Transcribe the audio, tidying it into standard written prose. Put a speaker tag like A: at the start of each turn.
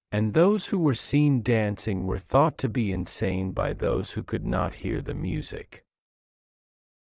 A: and those who were seen dancing were thought to be insane by those who could not hear the music.